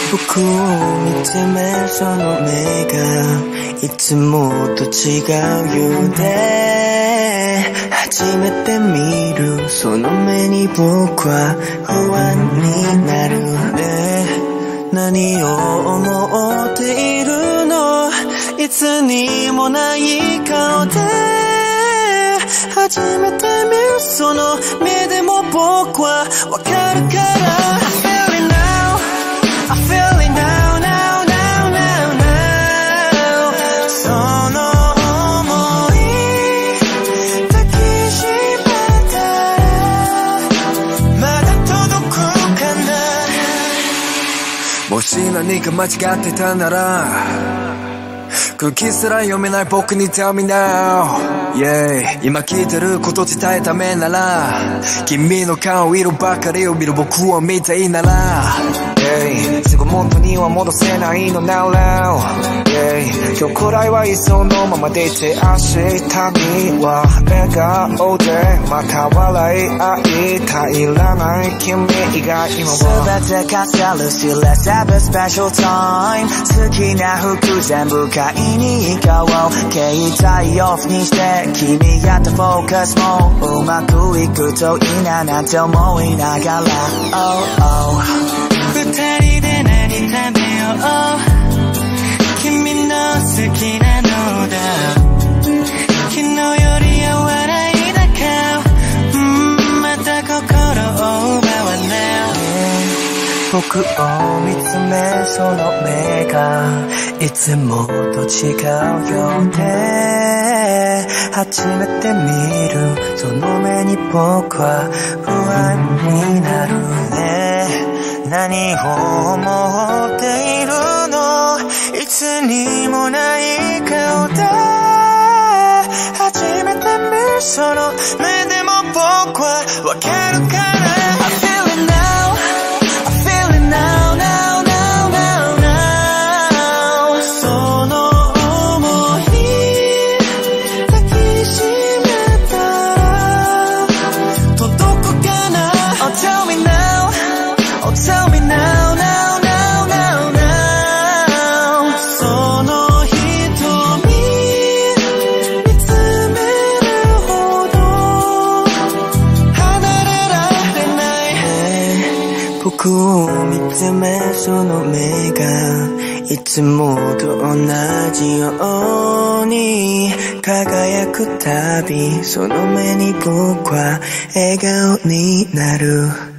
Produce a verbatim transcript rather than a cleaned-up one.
僕を見つめその目がいつもと違うようで、初めて見るその目に僕は不安になるね。何を思っているの、いつにもない顔で初めて見るその目でも僕はわかるから、 もし何か間違ってたなら空気すら読めない僕に Tell me now、yeah、 今聞いてること伝えためなら、君の顔色ばかりを見る僕を見たいなら、yeah、 すぐ元には戻せないの Now now、yeah、 今日くらいはいっそのままでいて、明日には笑顔でまた笑い合いたいらない君以外今は全て飾るし Let's have a special time、 好きな服全部買いに行こう、携帯オフにして君やったフォーカスもうまくいくといいななんて思いながら、oh oh、 二人で何食べよう、君の好きなのだ、昨日よりは笑いだか、うん、また心を奪われ、僕を見つめその目がいつもと違うようで、初めて見るその目に僕は不安になるね。何を思っているの、いつにもない顔で初めて見るその目でも僕はわかるから、I feel it now、I feel it now now now now now、 その想い抱きしめたら届くかな、 Oh tell me now、 Oh tell me now now now now now、 その瞳見つめるほど離れられない、僕を見つめその目がいつもと同じように輝くたび、その目に僕は笑顔になる。